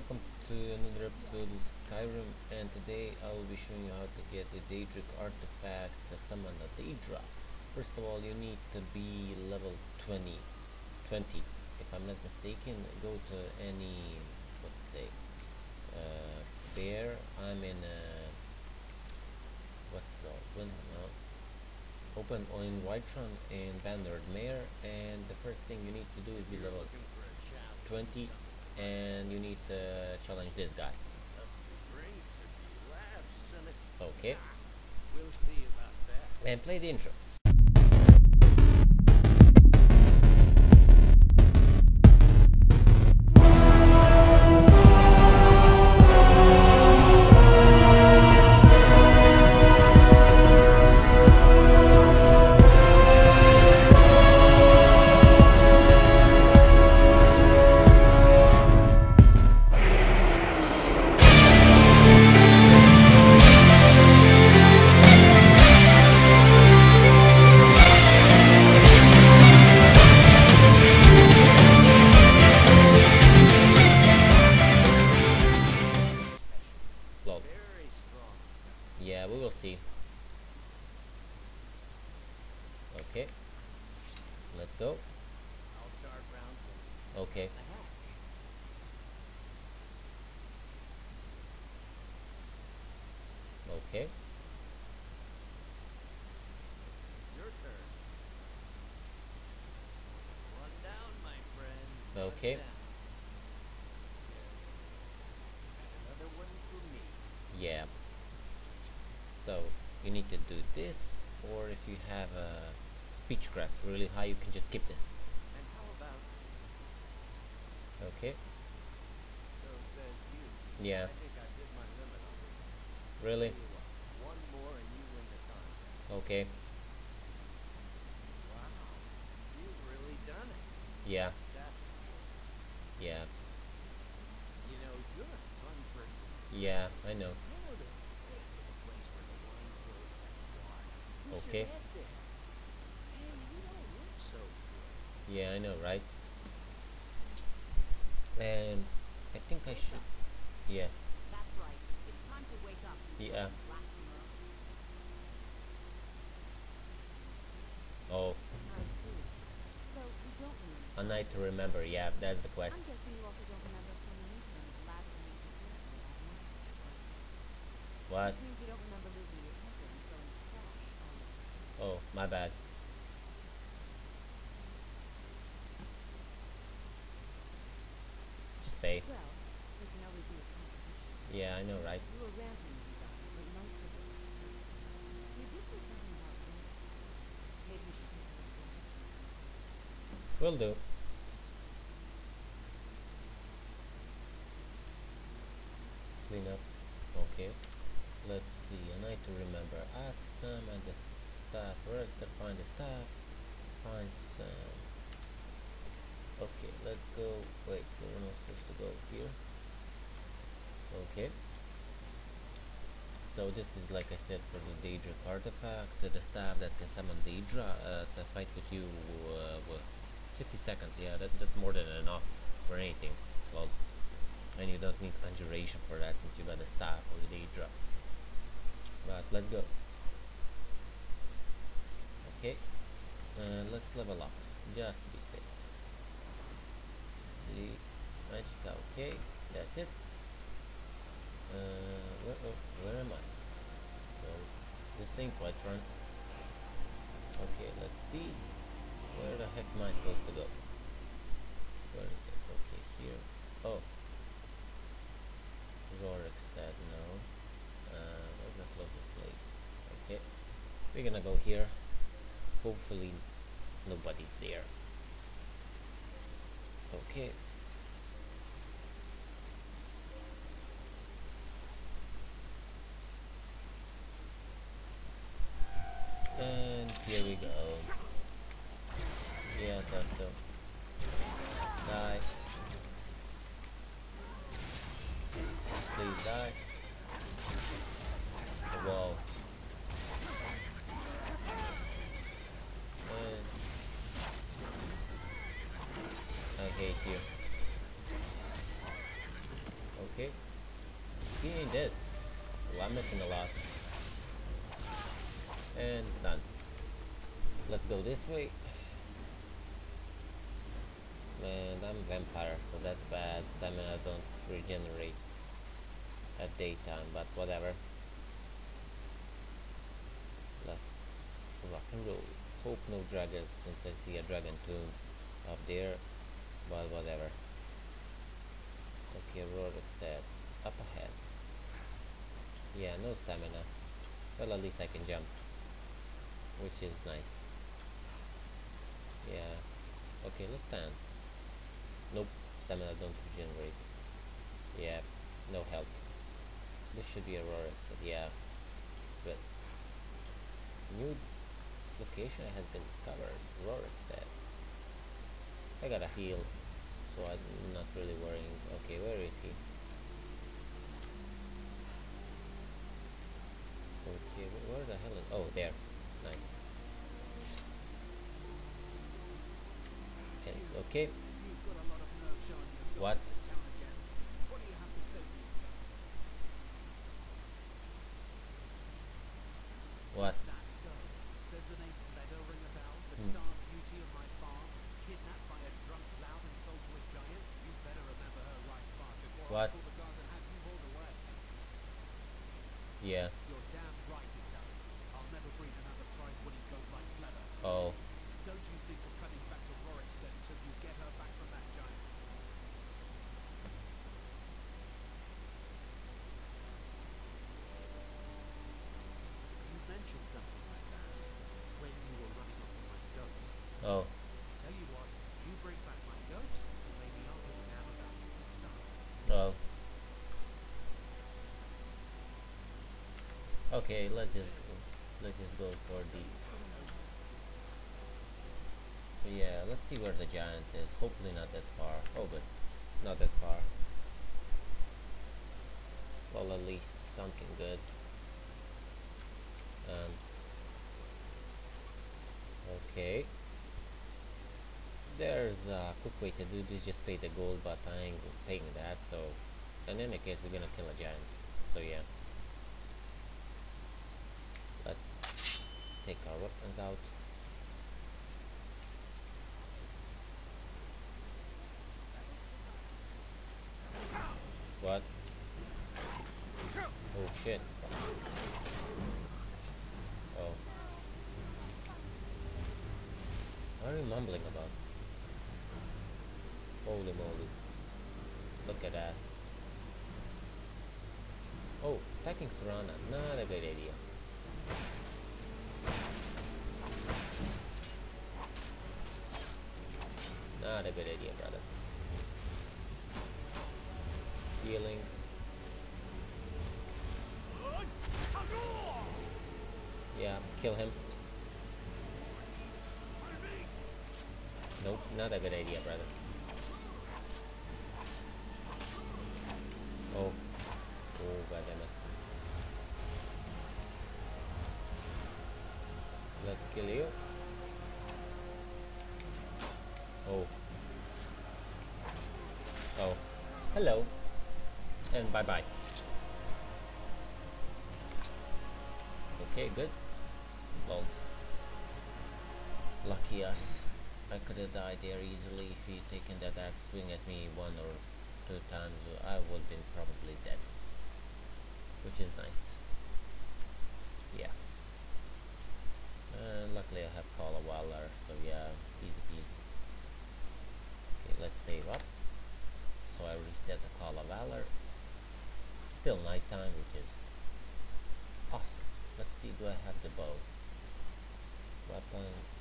welcome to another episode of Skyrim, and today I will be showing you how to get a Daedric artifact to summon a Daedra. First of all, you need to be level 20. If I'm not mistaken, go to any, let's say, bear. I'm in what's it called? No. Open in Whiterun in Bannered Mare, and the first thing you need to do is be level 20, and you need to challenge this guy. Okay. We'll see about that. And play the intro. Very strong. Yeah, we will see. Okay. Let's go. I'll start round one. Okay. Okay. Your turn. One down, my friend. Okay. One down. And another one for me. Yeah. So you need to do this, or if you have a speechcraft really high, you can just skip this. And how about Okay. so says you? Yeah. I think I hit my limit on this. Really? Tell you what, one more and you win the contest. Okay. Wow. You've really done it. Yeah. That's Yeah. you know, you're a fun person. Yeah. I know. I know this great little place where the wine flows like water. We Okay. should head there. And you don't look so good. Yeah, I know, right? And I think I should. Yeah. That's right. It's time to wake up. Yeah. Black Mirror. Oh, I see. So you don't remember. a night to remember. Yeah, that's the quest. I'm guessing you also don't remember coming in here and lathering into here for that night. What? Which means you don't remember losing your temper and throwing trash all over. Oh, my bad. Just pay. Well, we can always use competition. Yeah, I know, right? You were ranting when you got here, but most of it was true. You did say something about Venus. Maybe we should take her again. Will do. Clean up. Okay. Let's see. A night to remember. Ask Sam and the staff. Where to find the staff? Find Sam. Okay, let's go. Wait, we're not supposed to go here. Okay. So this is, like I said, for the Daedric artifact, the staff that can summon Daedra to fight with you with 60 seconds. Yeah, that's more than enough for anything. Well, and you don't need conjuration for that since you got the staff of the Daedra. But let's go. Okay, let's level up just to be safe. See, magic. Okay, that's it. Where am I? So this thing quite run. Okay, let's see. Where the heck am I supposed to go? Where is it? Okay, here. Oh, Rorikstead. No. Where's the closest place? Okay, we're gonna go here. Hopefully, nobody's there. Okay. And here we go. Yeah, I thought so. Die. Please die. Whoa. hate you. Okay. He ain't dead. Well, I'm missing a lot. And done. Let's go this way. And I'm vampire, so that's bad. Stamina don't regenerate at daytime, but whatever. Let's rock and roll. Hope no dragons, since I see a dragon tomb up there, but whatever. Okay, Rorik's dead. Up ahead. Yeah, no stamina. Well, at least I can jump, which is nice. Yeah. Okay, let's stand. Nope, stamina don't regenerate. Yeah, no help. This should be a Rorik's, yeah. But new location has been discovered. Rorik's dead. I gotta heal, so I'm not really worrying. Okay, where is he? Okay, where the hell is... Oh, there. Nice. Yes, okay. You've got a lot of nerve showing yourself What? in this town again. What do you have to say for yourself? What? That's so. Does the name Meadow ring a bell? The Hmm. star beauty of my farm? Kidnapped by a drunk lout and sold to a giant? You better remember her right fast before What? I call the guards and have you hauled away. Yeah. You're damn right it does. I'll never breed another prize-winning goat like Clever. Oh. Don't you think of cutting back to Rorikstead until you get her back from that giant? You mentioned something like that when you were running off with my goat. Oh. Tell you what, you bring back my goat, and maybe I'll give a damn about you to start. Oh. Okay, let's just go for the... Yeah, let's see where the giant is. Hopefully not that far. Oh, but not that far. Well, at least something good. Okay. There's a quick way to do this, just pay the gold, but I ain't paying that, so in any case we're gonna kill a giant. So yeah. Let's take our weapons out. What? Oh shit. Oh. What are you mumbling about? Holy moly. Look at that. Oh, attacking Serana. Not a good idea. Not a good idea, brother. Healing. Yeah, kill him. Nope, not a good idea, brother. Oh. Oh, goddammit. Let's kill you. Oh. Oh. Hello. And bye-bye. Okay, good. Well, lucky us. I could have died there easily if he'd taken that axe swing at me 1 or 2 times. I would have been probably dead. Which is nice. Yeah. Luckily I have Call of Valor, so yeah, easy peasy. Okay, let's save up. So I reset the Call of Valor. Still nighttime, which is awesome. Let's see, do I have the bow? Weapons.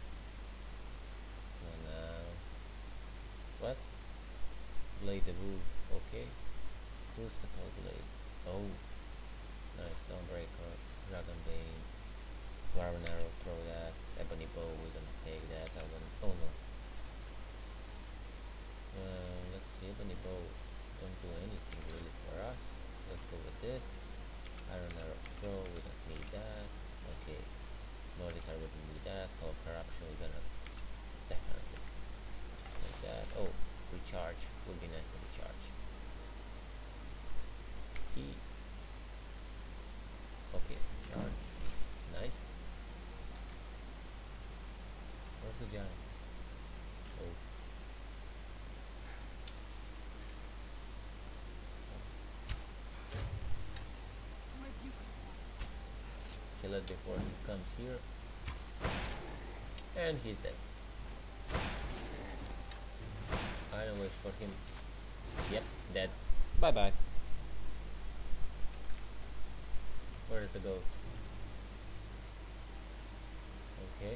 What? Blade the Wolf, okay. Crucible Blade. Oh, nice. Dawnbreaker, Dragon Bane, Warren Arrow, throw that. Ebony Bow, we're gonna take that. I want. Oh no. Let's see, Ebony Bow don't do anything really for us. Let's go with this. Iron Arrow throw, we don't need that. Okay. Mordekaiser, we don't need that. Call of Corruption, we're gonna definitely like that. Oh, recharge would be nice to recharge. kill it before he comes here. And he's dead. I don't wait for him. Yep, dead. Bye bye. Where is the ghost? Okay.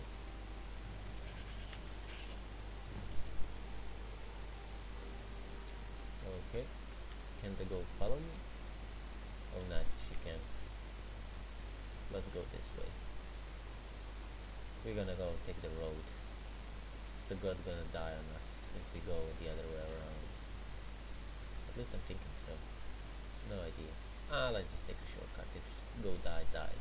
Okay. Can the ghost follow me? Oh, not. She can. Let's go this way. We're gonna go take the road. The god's gonna die on us if we go the other way around. At least I'm thinking so. No idea. Let's just take a shortcut. If go die, die.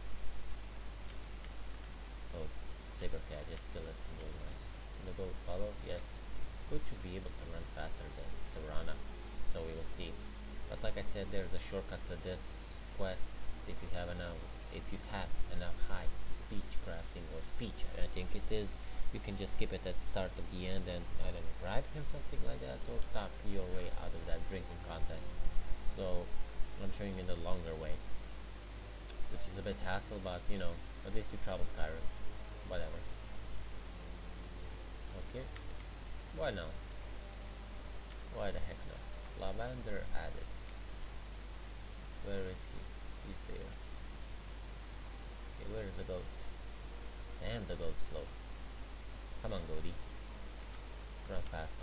Oh, saber cat, just kill it and go nice. The goat follow? Yes. Goat should be able to run faster than Serana, so we will see. But like I said, there's a shortcut to this quest if you have enough high speech crafting or speech, I think it is. You can just skip it at the start of the end and I don't know, bribe him something like that, or talk your way out of that drinking contest. So I'm showing you the longer way, which is a bit hassle, but you know, at least you travel Skyrim. Whatever. Okay. Why not? Why the heck not? Lavender added. Where is he? He's there. Okay, where is the goat? And the goat's slow. Come on, goaty. Run faster.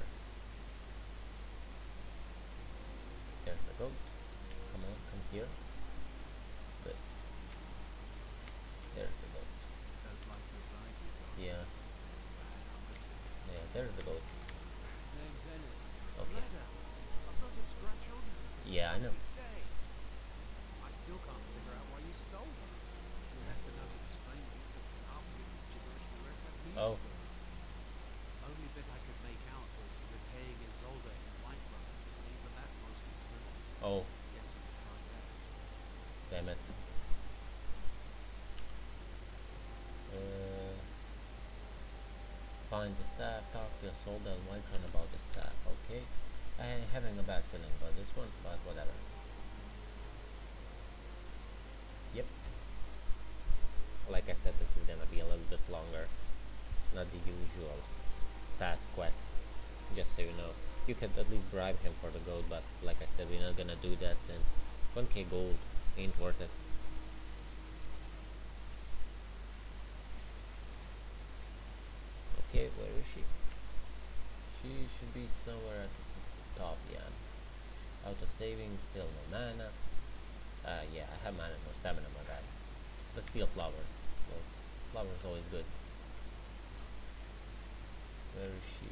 There's the goat. Come on, come here. Good. There's the goat. Yeah. Yeah, there's the goat. Name's Ennis. Okay. Leather. I've got a scratch on her. Yeah, I know. Every day. I still can't figure out why you stole her. You left a note explaining that up with gibberish the rest have needs Oh. for her. Only bit I could make out was repaying Isolde in Whiterun. Even that's mostly scribbles. Oh, Guess you could try that. damn it. Find the staff, talk to Isolde and Whiterun about the staff, okay? I'm having a bad feeling about this one, but whatever. Yep. Like I said, this is gonna be a little bit longer. Not the usual fast quest. Just so you know. You could at least bribe him for the gold, but like I said, we're not gonna do that since 1k gold ain't worth it. Okay, where is she? She should be somewhere at the top, yeah. Out of saving, still no mana. Yeah, I have mana, no stamina, my bad. Let's steal flowers. Well, flowers always good. Where is she?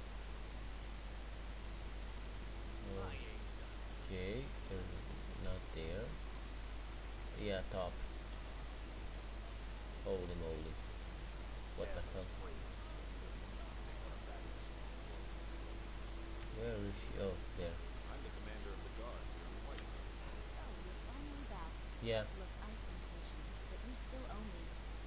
Okay, there's not there. Yeah, top. Holy moly. What the hell? Where is she? Oh, there. I'm the commander of the guard here in Whiterun. So, you're finally back. Yeah. Look, I'm impatient, but you still owe me.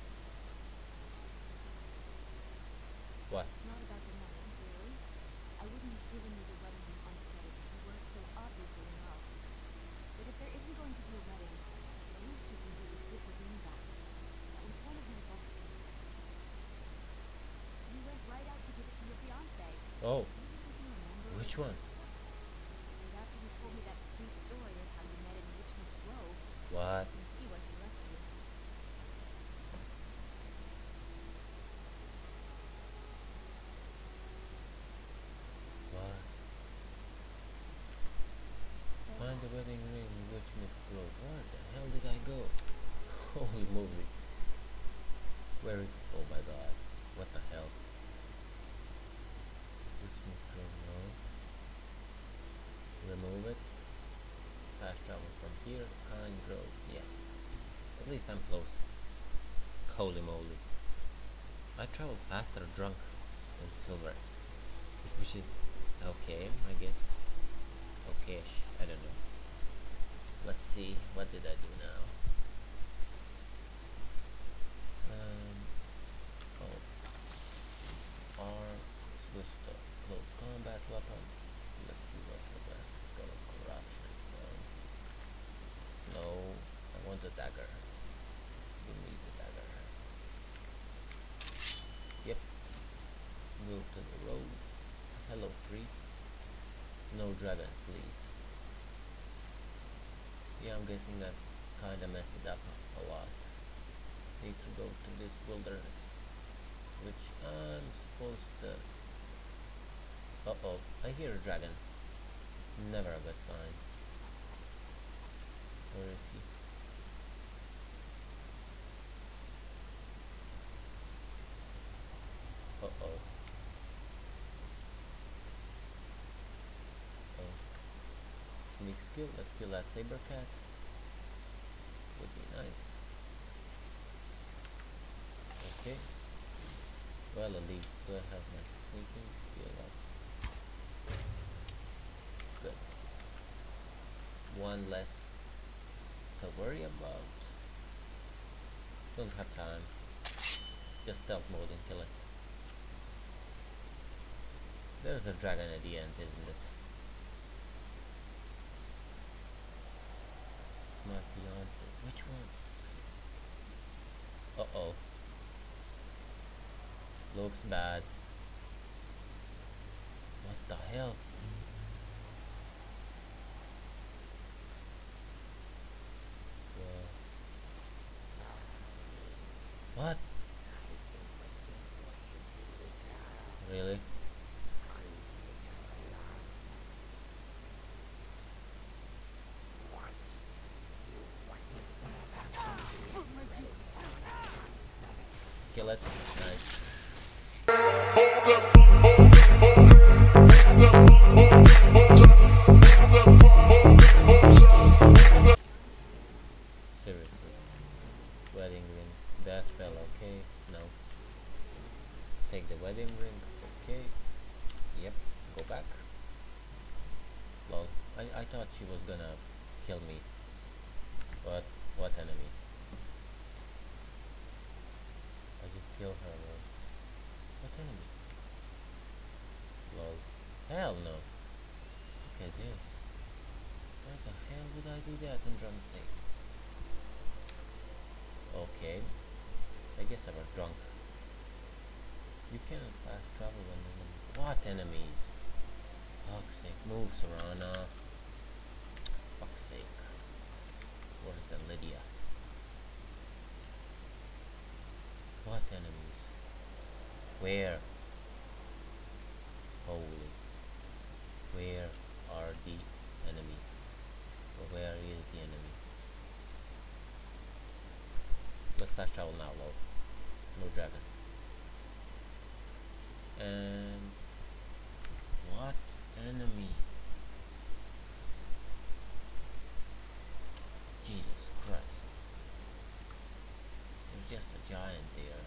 What? It's not about the money, really. I wouldn't have given you the wedding ring on credit if you weren't so obviously in love. But if there isn't going to be a wedding, the least you can do is give the ring back. That was one of my best pieces. You went right out to give it to your fiancé. Oh, Do you even remember which it? one? And after you told me that sweet story of how you met in Witchmist Grove, What? you see why she left you. What? Find the wedding ring which Miss Grove. Where the hell did I go? Holy moly. Where is it? Oh my god. What the hell? Which Miss Grove? No. Remove it. Fast travel from here. Pine Grove. Yes. At least I'm close. Holy moly. I traveled faster drunk than silver. Which is okay, I guess. Okay-ish. I don't know. Let's see. What did I do now? Oh. R. Swift close combat weapon. Let's see what's the best. Skull of corruption. No. I want a dagger. Give me go to the road. Hello, tree. No dragon, please. Yeah, I'm guessing that kinda messed it up a lot. Need to go to this wilderness, which I'm supposed to. Uh-oh, I hear a dragon. Never a good sign. Where is he? Uh-oh. Oh. Sneak skill, let's kill that saber cat. Would be nice. Okay. Well, at least I have my sneaking skill up. Good. One less to worry about. Don't have time. Just stealth mode and kill it. There's a dragon at the end, isn't it? Not beyond. Which one? Uh-oh. Looks bad. What the hell? What? Really? Kill it. Nice. Seriously. Wedding ring. That fell okay. No. Take the wedding ring. Okay. Yep. Go back. Lol. I thought she was gonna kill me. What enemy? I just kill her. What enemy? Lol. Hell no. Look at this. Why the hell would I do that in Drumstick? Okay. I guess I was drunk. You can't fast travel when enemies. What enemies? Fuck's sake. Move, Serana. Fuck's sake. Where's the Lydia? What enemies? Where? Holy. Where are the enemies? Or where is the enemy? Let's fast travel now, lol. No dragon. And what enemy? Jesus Christ. There's just a giant there.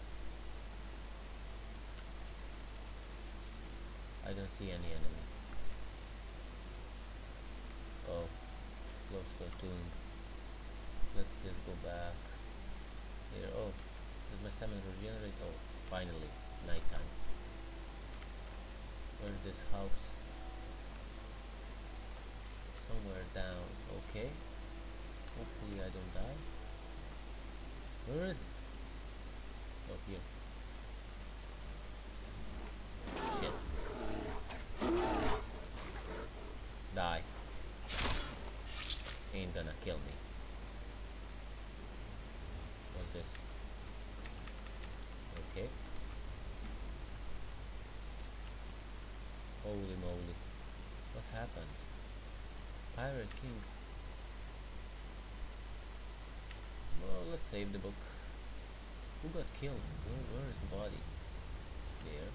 I don't see any enemy. Oh, close to a tomb. Let's just go back. Here, oh, does my stamina regenerate? Oh, finally, nighttime. Where's this house? Somewhere down. Okay. Hopefully I don't die. Where is it? Oh, here. Shit. Die. Ain't gonna kill me. What's this? Okay. Holy moly. What happened? Pirate King. Well, let's save the book. Who got killed? Where is the body? There.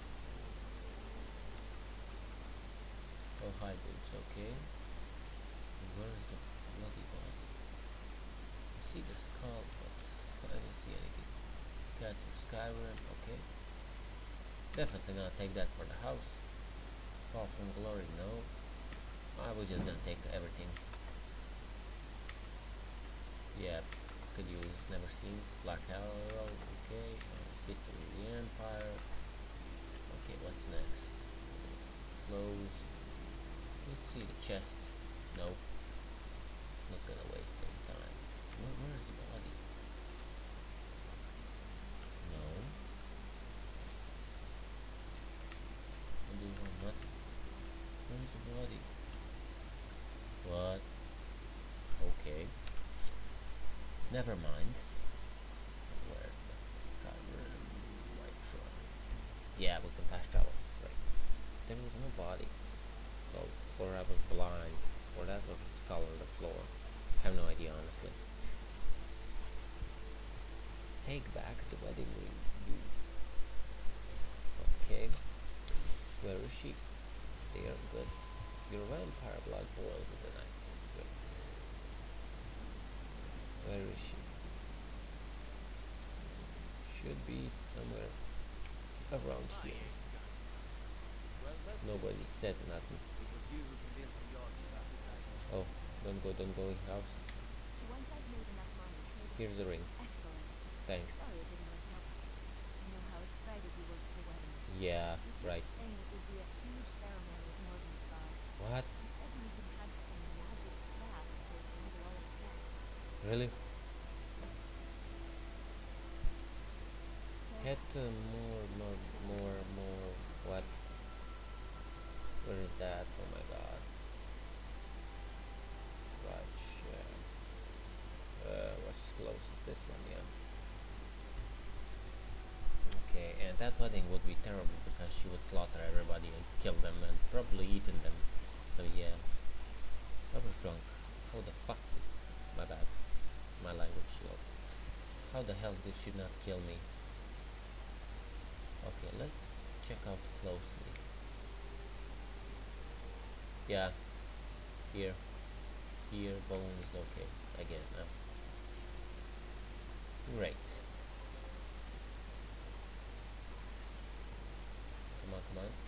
Oh, hi dudes, okay. Where is the bloody body? I see the skull, but I don't see anything. Cats of Skyrim, okay. Definitely gonna take that for the house. Far from glory, no. I was just gonna take everything. Yeah, could use, never seen. Black Arrow, okay. History of the Empire. Okay, what's next? Close. Let's see the chest. Nope. Not gonna waste any time. Where is the body? No. Never mind. Where's the cavern? Right, sure. Yeah, we can fast travel. Right. There was no body. So, or I was blind, or that was a skull on the floor. I have no idea, honestly. Take back the wedding ring. Okay. Where is she? There, good. Your vampire blood boils in the night. Great. Where is she? Should be somewhere around I here. ain't got it. Well, let's Nobody said nothing. It was you who convinced the Yards about the dragon. Oh, don't go in house. Once I've made enough money trading. Here's the ring. Excellent. Thanks. Sorry it didn't work out. I know how excited you were for the wedding. Yeah, You kept right. saying it would be a huge ceremony at Morgensbad. What? You said you even had some magic staff that would handle all of the guests. Really? Well, Get more. What? Where is that? Oh my god. Right, what's close is this one, yeah. Okay, and that wedding would be terrible because she would slaughter everybody and kill them and probably eaten them. So yeah, I was drunk. How the fuck? My bad. My language slow. How the hell did she not kill me? Okay, let's check out closely. Yeah, here, bones. Okay, I get it now. Great. Come on.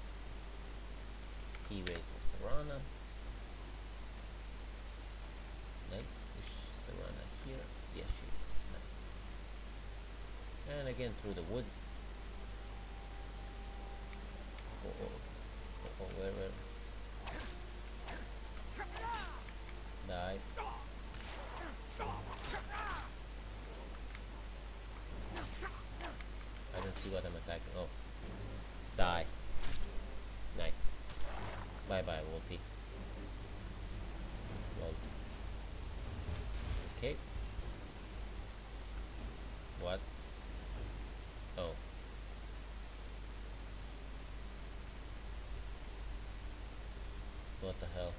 Key waits for Serana. Nice. Is Serana here? Yes, she is. Nice. And again through the woods. Where? Die. I don't see what I'm attacking. Oh. Die. Nice. Bye bye, Wolfie. Well. Okay. What? Oh. What the hell?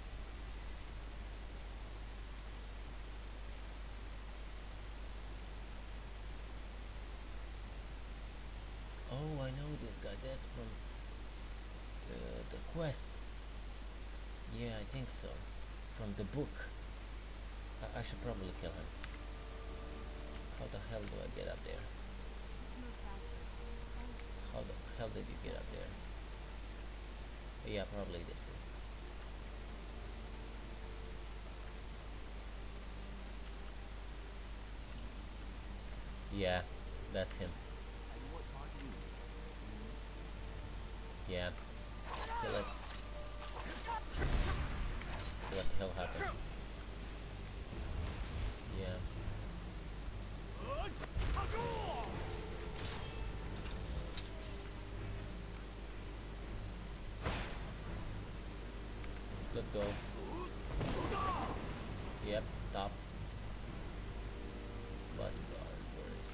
Oh, I know this guy. That's from the quest. Yeah, I think so. From the book. I should probably kill him. How the hell do I get up there? let's move faster. So How the hell did you get up there? Yeah, probably this way. Yeah, that's him. And what part do you need? Yeah. Kill it. What the hell happened? Yeah. Let's go. Yep, top. Bodyguard, where is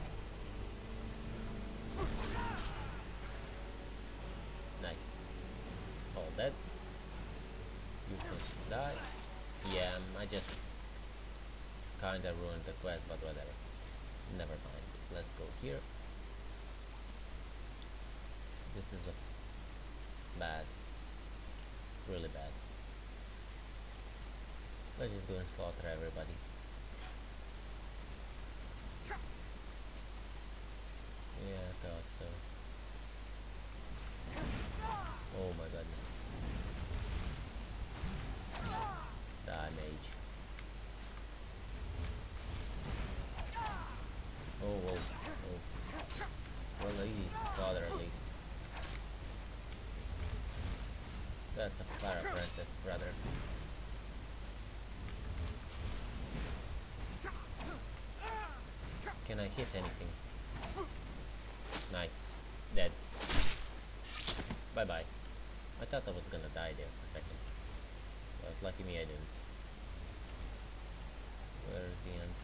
he? Nice. All dead. You can die. Yeah, I just kinda ruined the quest, but whatever. Never mind. Let's go here. This is a bad. Really bad. Let's just go and slaughter everybody. Yeah, I thought so. Oh my goodness. Damage. Oh, whoa. Oh. Well, easy. Father, at least. That's a fire princess, brother. Can I hit anything? Nice. Dead. Bye bye. I thought I was gonna die there for a second. But lucky me I didn't. Where's the end?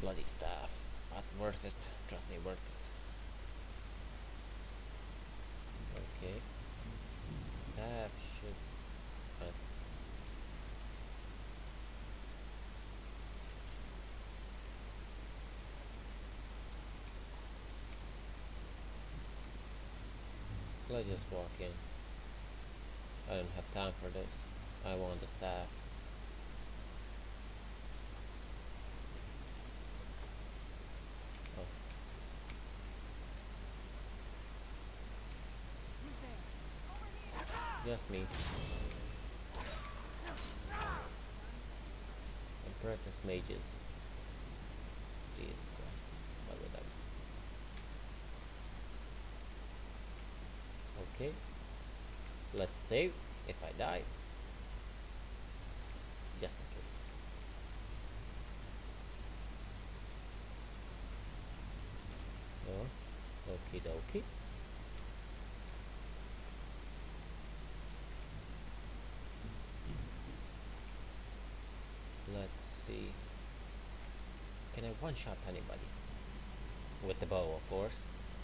bloody staff. But worth it. Trust me, worth it. Okay. Staff should. Let's just walk in. I don't have time for this. I want the staff. Oh, Who's there? just me. Apprentice mages. Jesus Christ. What with them? Okay. Let's save if I die. Just in case. Oh, okie dokie. Let's see. Can I one-shot anybody? With the bow, of course.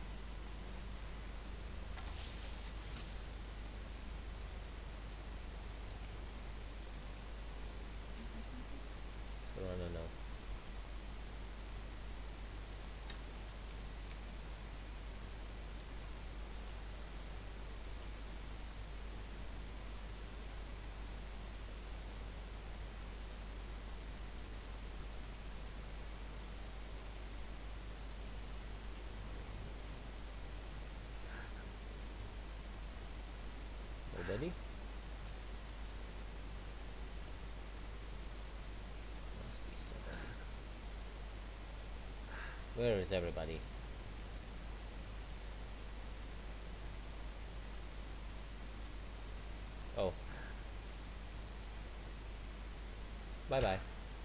Did you hear something? No. Nobody? Must be somebody. Where is everybody? Oh. Bye bye.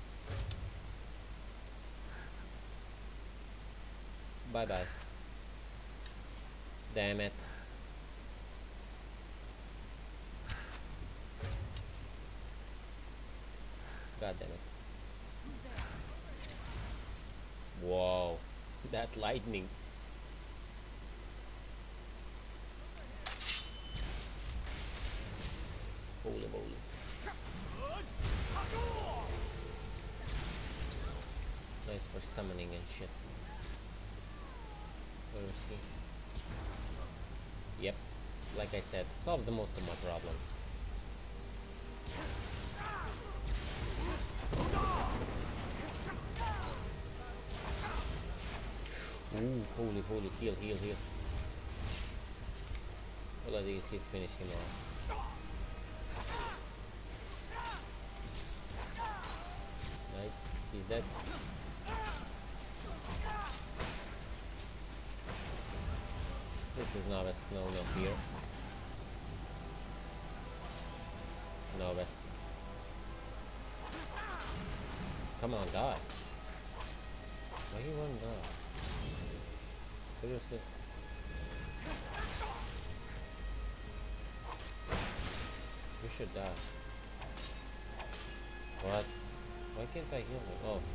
Bye bye. Damn it. God damn it. Who's there? Whoa. That lightning. Holy moly. Nice for summoning and shit. Where is he? Yep. Like I said, solves the most of my problems. Ooh, holy, heal. All of these, he's finished him off. Nice, he's dead. This is Novice, no fear. Novice. Come on, die. Why you won't die? Seriously? You should die. What? Why can't I heal him? Oh.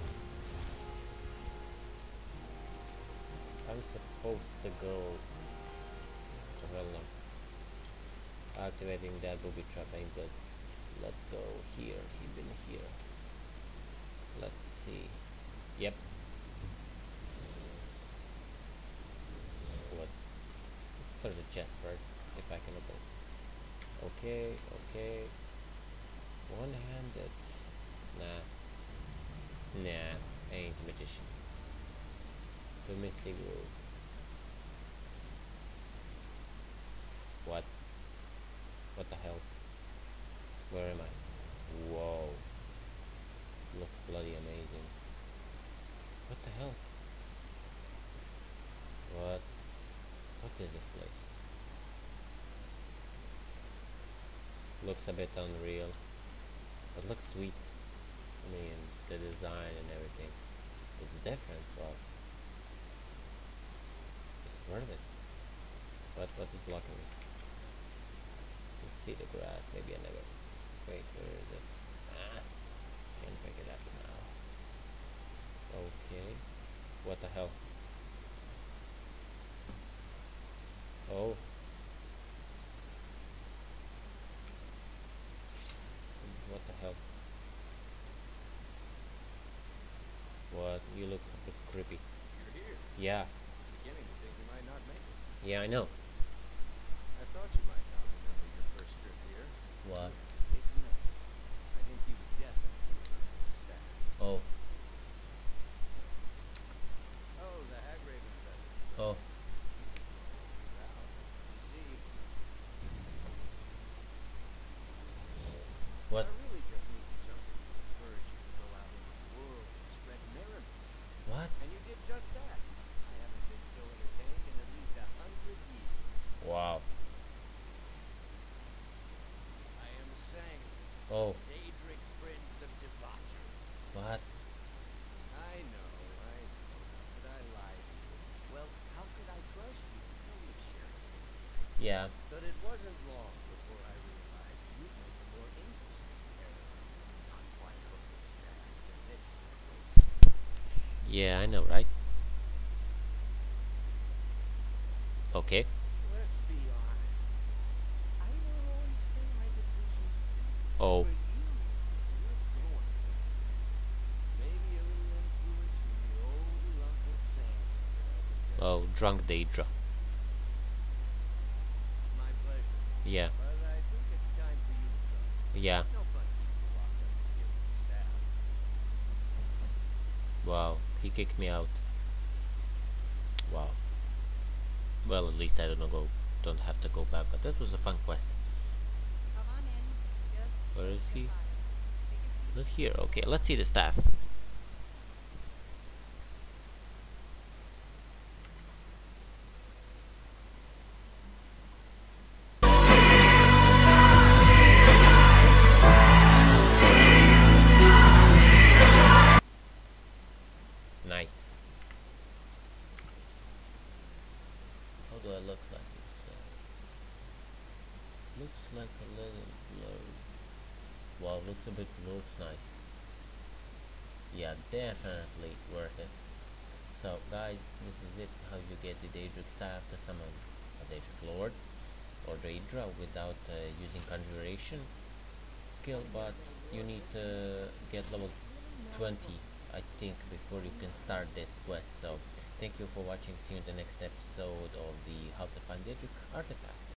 I'm supposed to go... Well, no. Activating that booby trap ain't good. Let's go here. He's been here. Let's see. Yep. What? Search the chest first, if I can open it. Okay. One-handed. Nah, I ain't a magician. The Mystic Road. What? What the hell? Where am I? Whoa. Looks bloody amazing. What the hell? What is this place? Looks a bit unreal. But looks sweet. I mean, the design and everything. It's different, but it's worth it. What is blocking me? Let's see the grass. Maybe I never. Wait, where is it? Ah, can't pick it up now. Okay. What the hell? Oh. What the hell? What? You look a bit creepy. You're here. Yeah. Beginning to think you might not make it. Yeah, I know. I thought you might not remember your first trip here. What? Big no. I think you would definitely remember the staff. Oh. Oh, the Hagraven presents. Oh. Well, you see, What? I really just needed something to encourage you to go out into the world and spread merriment. What? And you did just that. I haven't been so entertained in at least 100 years. Wow. I am Sang, Oh. Daedric Prince of Debauchery. What? I know. How could I lie to you? Well, how could I trust you until we shared it? Yeah. But it wasn't long before I realized you'd make a more interesting pair of not quite hopeless staff than this place. Yeah, I know, right? Okay. Let's be honest. I don't always think my decisions Oh. but you're going. Maybe a little influence from the old Uncle Sam. Oh, drunk Daedra. My pleasure. Yeah. But I think it's time for you to go. Yeah. No fun keeping you locked up here with the staff. Wow. He kicked me out. Wow. Well, at least I don't have to go back, but that was a fun quest. Come on in. Just Where is he? take a seat. Not here. Okay, let's see the staff. Nice. How do I look like this? Looks like a little blurry. Wow, looks a bit looks nice. Yeah, definitely worth it. So guys, this is it, how you get the Daedric staff to summon a Daedric Lord or Daedra without using conjuration skill, but you need to get level 20 I think before you can start this quest. So thank you for watching, see you in the next episode of the How to Find Daedric Artifact.